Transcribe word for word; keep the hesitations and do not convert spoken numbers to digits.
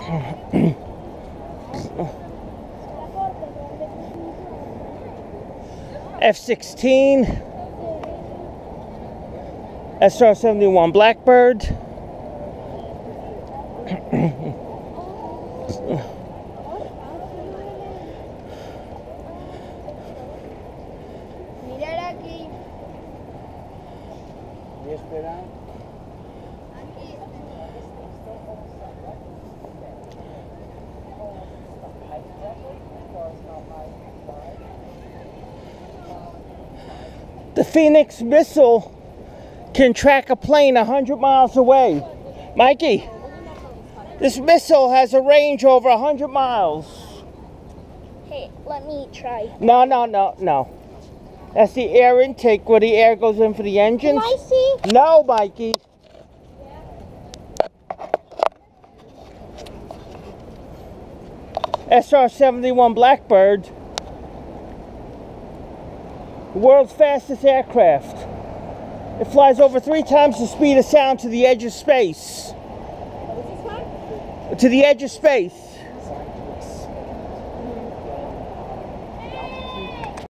F sixteen, S R seventy-one Blackbird, the Phoenix missile can track a plane a hundred miles away. Mikey, this missile has a range over a hundred miles. Hey, let me try. No, no, no, no. That's the air intake where the air goes in for the engines. Can I see? No, Mikey. S R seventy-one Blackbird, the world's fastest aircraft. It flies over three times the speed of sound to the edge of space. What is this one? To the edge of space.